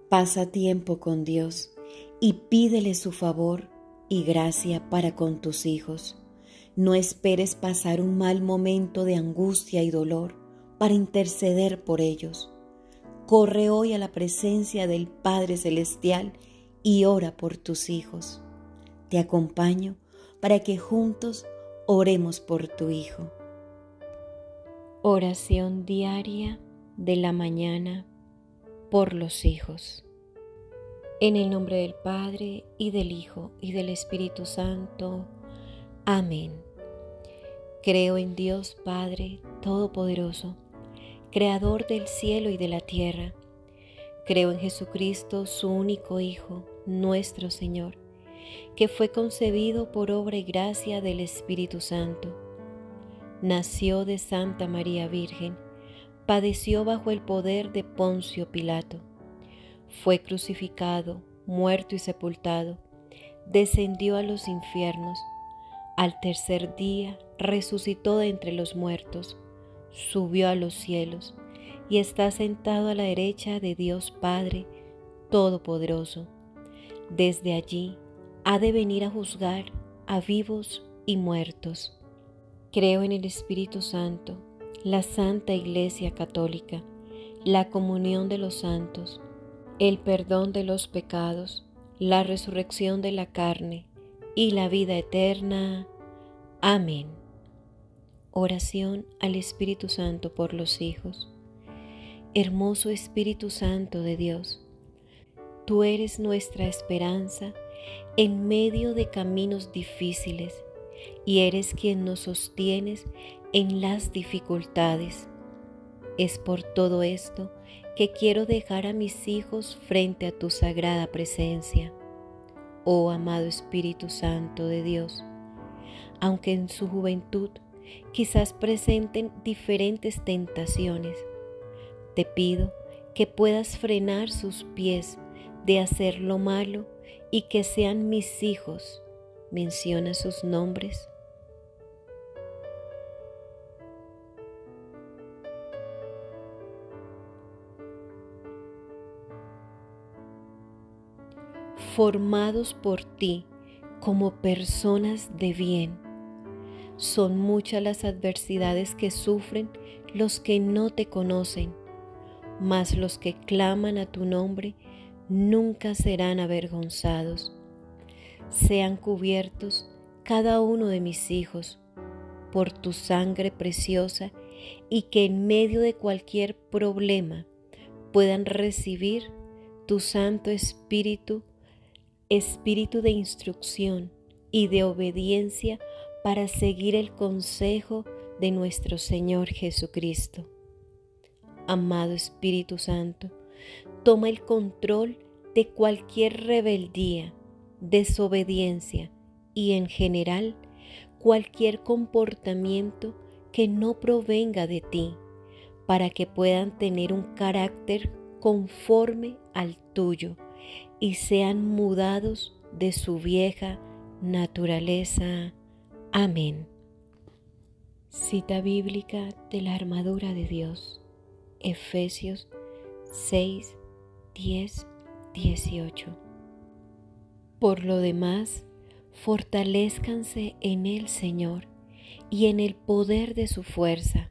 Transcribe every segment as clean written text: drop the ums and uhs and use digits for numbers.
Pasa tiempo con Dios y pídele su favor y gracia para con tus hijos. No esperes pasar un mal momento de angustia y dolor para interceder por ellos. Corre hoy a la presencia del Padre Celestial y ora por tus hijos. Te acompaño para que juntos oremos por tu hijo. Oración diaria de la mañana por los hijos. En el nombre del Padre, y del Hijo, y del Espíritu Santo. Amén. Creo en Dios Padre Todopoderoso, Creador del cielo y de la tierra. Creo en Jesucristo, su único Hijo, nuestro Señor, que fue concebido por obra y gracia del Espíritu Santo. Nació de Santa María Virgen, padeció bajo el poder de Poncio Pilato, fue crucificado, muerto y sepultado, descendió a los infiernos, al tercer día resucitó de entre los muertos, subió a los cielos y está sentado a la derecha de Dios Padre Todopoderoso. Desde allí ha de venir a juzgar a vivos y muertos. Creo en el Espíritu Santo, la Santa Iglesia Católica, la comunión de los santos, el perdón de los pecados, la resurrección de la carne y la vida eterna. Amén. Oración al Espíritu Santo por los hijos. Hermoso Espíritu Santo de Dios, tú eres nuestra esperanza en medio de caminos difíciles y eres quien nos sostienes en las dificultades. Es por todo esto que quiero dejar a mis hijos frente a tu sagrada presencia. Oh amado Espíritu Santo de Dios, aunque en su juventud quizás presenten diferentes tentaciones, te pido que puedas frenar sus pies de hacer lo malo y que sean mis hijos. Menciona sus nombres. Formados por ti como personas de bien. Son muchas las adversidades que sufren los que no te conocen, mas los que claman a tu nombre nunca serán avergonzados. Sean cubiertos cada uno de mis hijos por tu sangre preciosa y que en medio de cualquier problema puedan recibir tu Santo Espíritu, Espíritu de instrucción y de obediencia para seguir el consejo de nuestro Señor Jesucristo. Amado Espíritu Santo, toma el control de cualquier rebeldía, desobediencia y en general cualquier comportamiento que no provenga de ti, para que puedan tener un carácter conforme al tuyo y sean mudados de su vieja naturaleza. Amén. Cita bíblica de la armadura de Dios. Efesios 6, 10, 18. Por lo demás, fortalézcanse en el Señor y en el poder de su fuerza.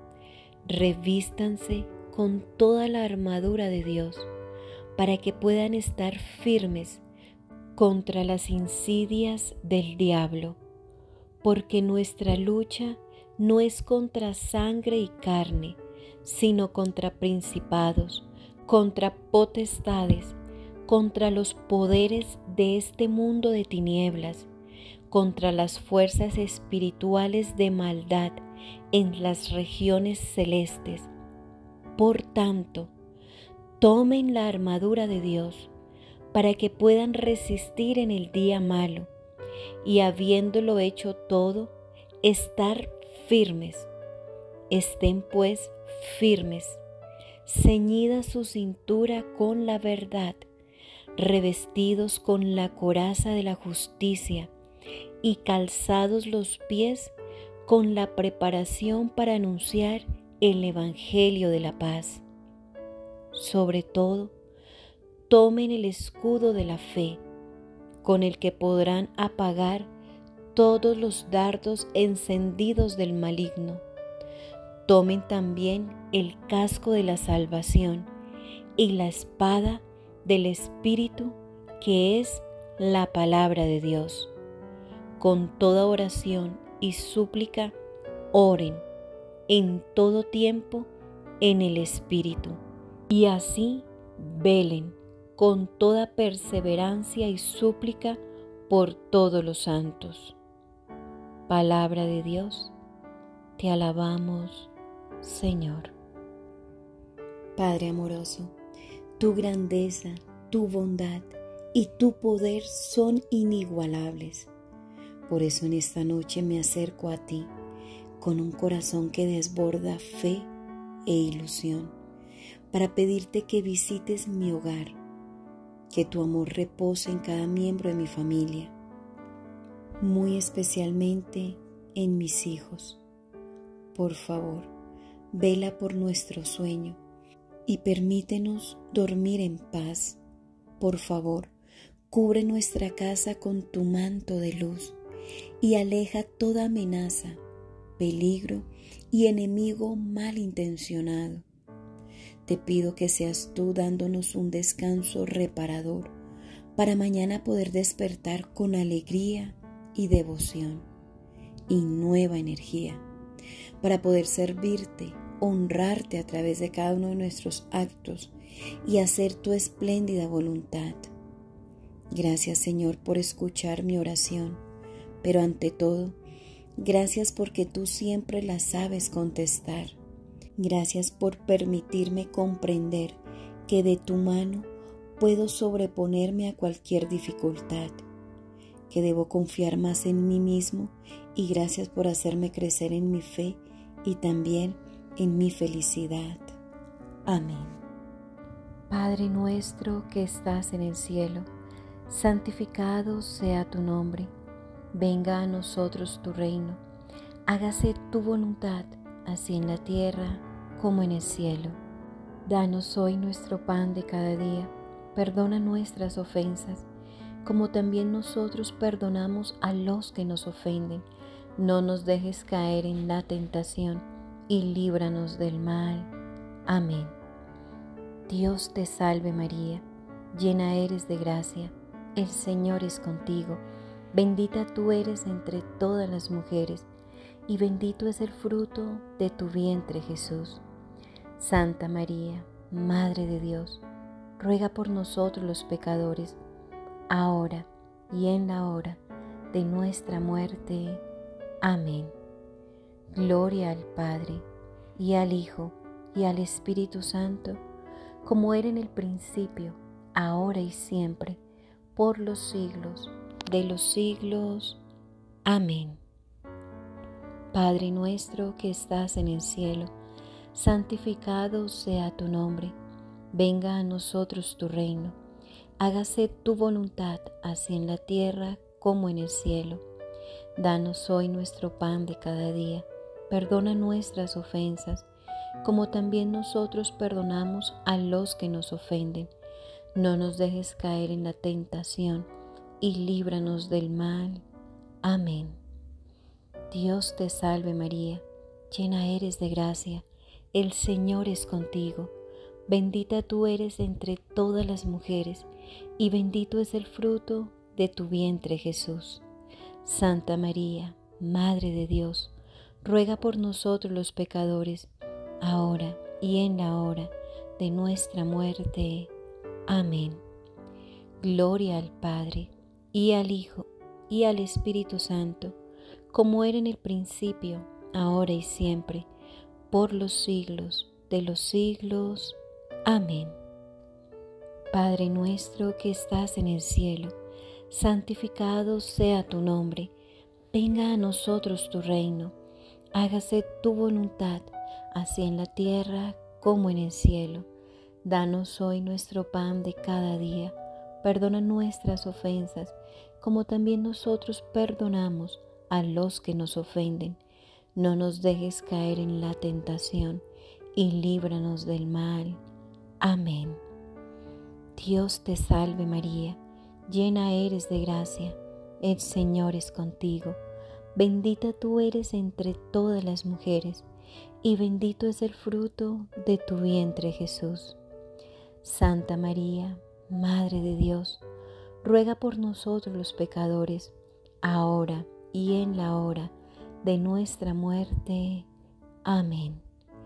Revístanse con toda la armadura de Dios para que puedan estar firmes contra las insidias del diablo, porque nuestra lucha no es contra sangre y carne, sino contra principados, contra potestades, contra los poderes de este mundo de tinieblas, contra las fuerzas espirituales de maldad en las regiones celestes. Por tanto, tomen la armadura de Dios para que puedan resistir en el día malo y, habiéndolo hecho todo, estar firmes. Estén pues firmes, ceñida su cintura con la verdad, revestidos con la coraza de la justicia y calzados los pies con la preparación para anunciar el Evangelio de la paz. Sobre todo, tomen el escudo de la fe, con el que podrán apagar todos los dardos encendidos del maligno. Tomen también el casco de la salvación y la espada del Espíritu, que es la palabra de Dios. Con toda oración y súplica, oren en todo tiempo en el Espíritu, y así velen con toda perseverancia y súplica por todos los santos. Palabra de Dios, te alabamos, Señor. Padre amoroso, tu grandeza, tu bondad y tu poder son inigualables. Por eso en esta noche me acerco a ti con un corazón que desborda fe e ilusión, para pedirte que visites mi hogar, que tu amor repose en cada miembro de mi familia, muy especialmente en mis hijos. Por favor, vela por nuestro sueño y permítenos dormir en paz. Por favor, cubre nuestra casa con tu manto de luz y aleja toda amenaza, peligro y enemigo malintencionado. Te pido que seas tú dándonos un descanso reparador para mañana poder despertar con alegría y devoción y nueva energía, para poder servirte, honrarte a través de cada uno de nuestros actos y hacer tu espléndida voluntad. Gracias, Señor, por escuchar mi oración, pero ante todo, gracias porque tú siempre la sabes contestar. Gracias por permitirme comprender que de tu mano puedo sobreponerme a cualquier dificultad, que debo confiar más en mí mismo, y gracias por hacerme crecer en mi fe y también en mi felicidad. Amén. Padre nuestro que estás en el cielo, santificado sea tu nombre. Venga a nosotros tu reino. Hágase tu voluntad, así en la tierra como en el cielo. Danos hoy nuestro pan de cada día. Perdona nuestras ofensas, como también nosotros perdonamos a los que nos ofenden. No nos dejes caer en la tentación y líbranos del mal. Amén. Dios te salve María, llena eres de gracia, el Señor es contigo. Bendita tú eres entre todas las mujeres, y bendito es el fruto de tu vientre, Jesús. Santa María, Madre de Dios, ruega por nosotros los pecadores, ahora y en la hora de nuestra muerte. Amén. Gloria al Padre, y al Hijo, y al Espíritu Santo, como era en el principio, ahora y siempre, por los siglos de los siglos. Amén. Padre nuestro que estás en el cielo, santificado sea tu nombre. Venga a nosotros tu reino. Hágase tu voluntad, así en la tierra como en el cielo. Danos hoy nuestro pan de cada día. Perdona nuestras ofensas, como también nosotros perdonamos a los que nos ofenden. No nos dejes caer en la tentación y líbranos del mal. Amén. Dios te salve María, llena eres de gracia, el Señor es contigo. Bendita tú eres entre todas las mujeres, y bendito es el fruto de tu vientre, Jesús. Santa María, Madre de Dios, ruega por nosotros los pecadores, ahora y en la hora de nuestra muerte. Amén. Gloria al Padre, y al Hijo, y al Espíritu Santo, como era en el principio, ahora y siempre, por los siglos de los siglos. Amén. Padre nuestro que estás en el cielo, santificado sea tu nombre. Venga a nosotros tu reino. Hágase tu voluntad, así en la tierra como en el cielo. Danos hoy nuestro pan de cada día. Perdona nuestras ofensas, como también nosotros perdonamos a los que nos ofenden. No nos dejes caer en la tentación y líbranos del mal. Amén. Dios te salve María, llena eres de gracia, el Señor es contigo. Bendita tú eres entre todas las mujeres, y bendito es el fruto de tu vientre Jesús. Santa María, Madre de Dios, ruega por nosotros los pecadores, ahora y en la hora de nuestra muerte. Amén.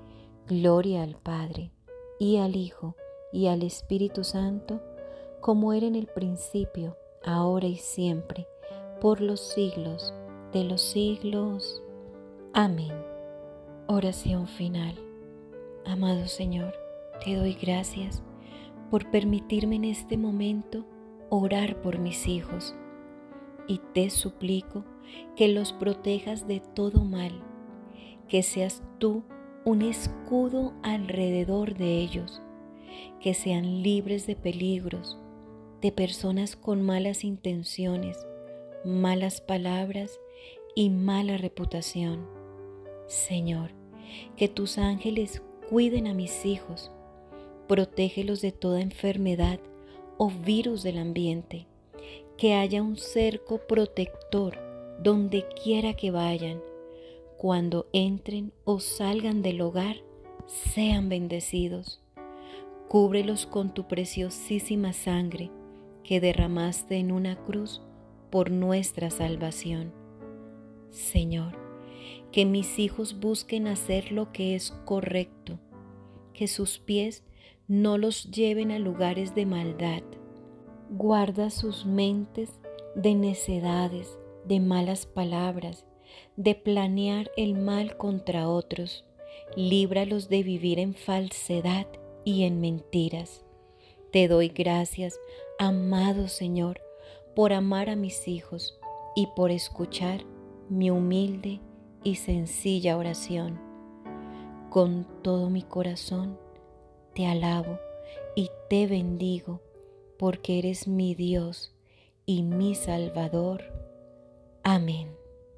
Gloria al Padre, y al Hijo, y al Espíritu Santo, como era en el principio, ahora y siempre, por los siglos de los siglos. Amén. Oración final. Amado Señor, te doy gracias por permitirme en este momento orar por mis hijos, y te suplico que los protejas de todo mal, que seas tú un escudo alrededor de ellos, que sean libres de peligros, de personas con malas intenciones, malas palabras y mala reputación. Señor, que tus ángeles cuiden a mis hijos, protégelos de toda enfermedad o virus del ambiente, que haya un cerco protector donde quiera que vayan. Cuando entren o salgan del hogar, sean bendecidos. Cúbrelos con tu preciosísima sangre que derramaste en una cruz por nuestra salvación. Señor, que mis hijos busquen hacer lo que es correcto, que sus pies no los lleven a lugares de maldad. Guarda sus mentes de necedades, de malas palabras, de planear el mal contra otros. Líbralos de vivir en falsedad y en mentiras. Te doy gracias, amado Señor, por amar a mis hijos y por escuchar mi humilde y sencilla oración. Con todo mi corazón te alabo y te bendigo, porque eres mi Dios y mi Salvador. Amén.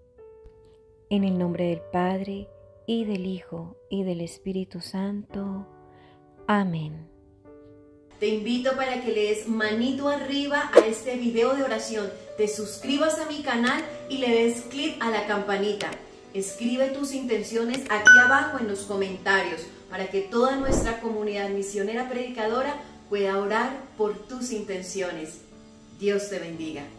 En el nombre del Padre, y del Hijo, y del Espíritu Santo. Amén. Te invito para que le des manito arriba a este video de oración, te suscribas a mi canal y le des clic a la campanita. Escribe tus intenciones aquí abajo en los comentarios para que toda nuestra comunidad misionera predicadora pueda orar por tus intenciones. Dios te bendiga.